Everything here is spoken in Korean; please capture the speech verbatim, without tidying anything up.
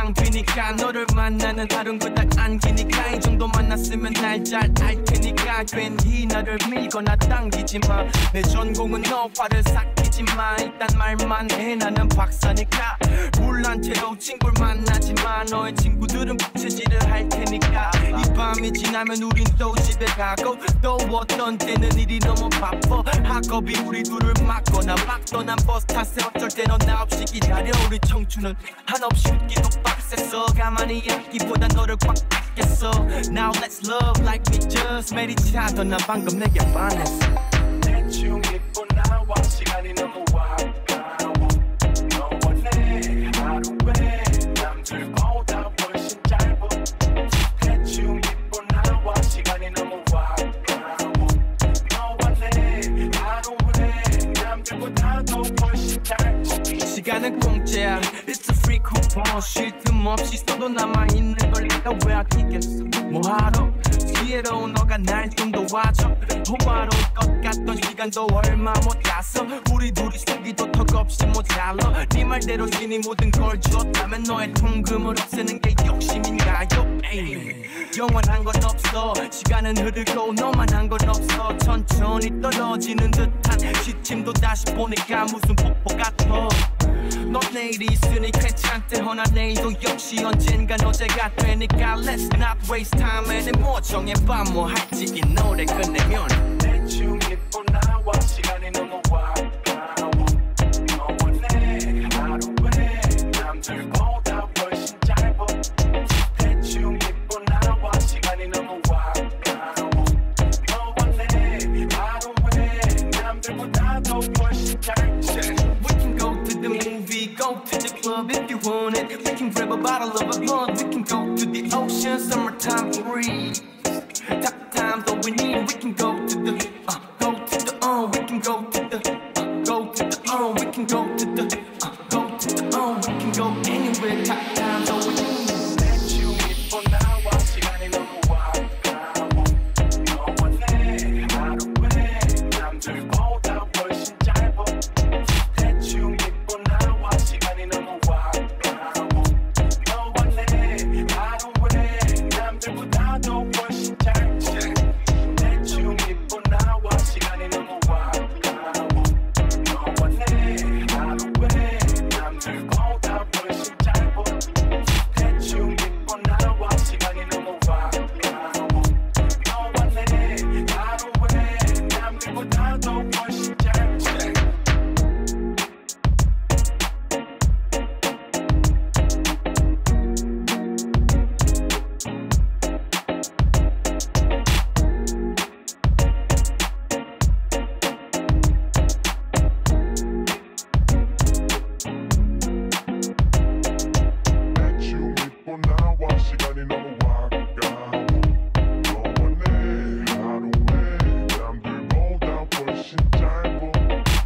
세상 뒤니까 너를 만나는 하루는 그닥 안기니까 이 정도 만났으면 날 잘 알테니까 괜히 나를 밀거나 당기지마 내 전공은 너 화를 삭히지마 일단 말만 해 나는 박사니까 몰란 채로 친구를 만나지마 너의 친구들은 부채질을 할 테니까 이 밤이 지나면 우린 또 집에 가고 또 어떤 때는 일이 너무 바빠 학업이 우리 둘을 막거나 막 떠난 버스 탓에 어쩔 때 넌 나 없이 기다려 우리 청춘은 한없이 웃기도 빡셌어 가만히 있기보다 너를 꽉 뺏겠어 Now let's love like we just met each other 나 방금 내게 반했어 대충 입고 나와 시간이 너무 아까워 너와 내 하루에 남들보다 훨씬 짧아 대충 입고 나와 시간이 너무 아까워 너와 내 하루에 남들보다도 훨씬 짧아 시간은 공짜야 It's a free coupon 쉴 틈 없이 써도 남아있는 걸 내가 왜 아끼겠어 뭐하러 지혜로운 너가 날 좀 도와줘 호화로울 것 같던 시간도 얼마 못 갔어 우리 둘이 쓰기도 턱없이 모자라 네 말대로 신이 모든 걸 줬다면 너의 통금을 없애는 게 욕심인가요 에이. 영원한 건 없어 시간은 흐르고 너만 한 건 없어 천천히 떨어지는 듯한 시침도 다시 보니까 무슨 폭포 같아 너 내일이 있으니 괜찮대 허나 내일도 역시 언젠간 어제가 되니까 Let's not waste time anymore 정해봐 뭐 할지 이 노래 끝내면 대충 입고 나와 시간이 너무 아까워 너와 내 하루에 남들보다 훨씬 짧아 대충 입고 나와 시간이 너무 아까워 너와 내 하루에 남들보다도 훨씬 짧아 We can go to the movie, go to the club if you want it We can grab a bottle of a blunt, we can go to the ocean, summertime breeze Top times all we need, we can go to the, uh, go to the, uh, we can go to the, uh, go to the, uh, we can go to the, uh, go to the, uh, we can go anywhere, top times all we need 대충 입고 나와 시간이 너무 아까워 너와 내 하루에 남들보다 훨씬 짧아 대충 입고 나와 시간이 너무 아까워 너와 내 하루에 남들보다도 훨씬 짧아